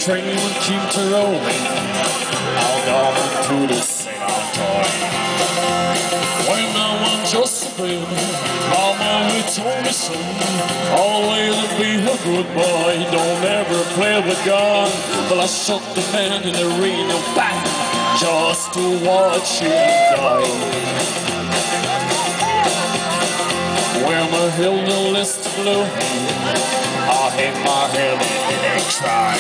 train will keep to rolling. I'll go to the St. When I was just a baby, Mama told me so. Always be a good boy, don't ever play with God. But I shot the man in the arena back just to watch him die. When my Hilda list blew, I hit my head in a try.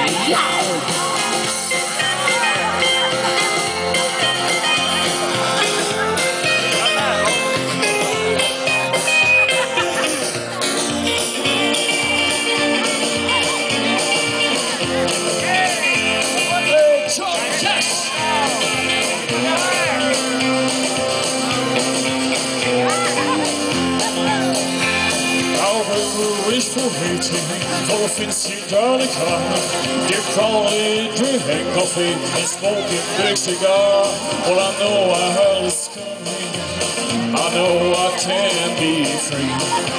For fancy janick, they probably drinking coffee and smoking big cigar. Well, I know hell is coming, I know I can't be free.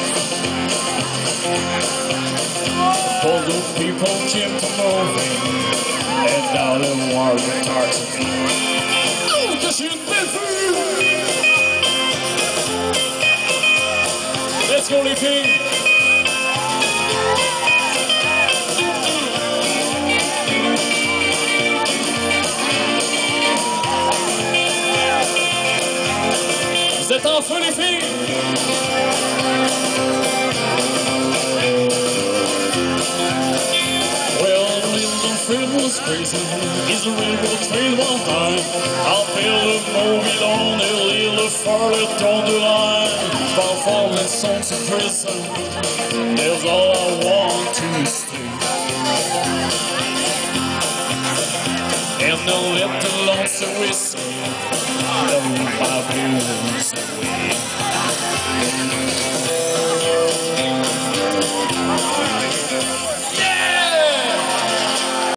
All the people came to know me, and now they want to talk to me. Oh, cause you be free. Let's go, les filles. Vous êtes en feu, les filles? Well, the little friend was crazy. He's a railroad train one time. I'll build a mobile on a little farther down the line. While falling songs in prison, there's all I want to stay. And I'll let the lonesome whistle blow my blues away.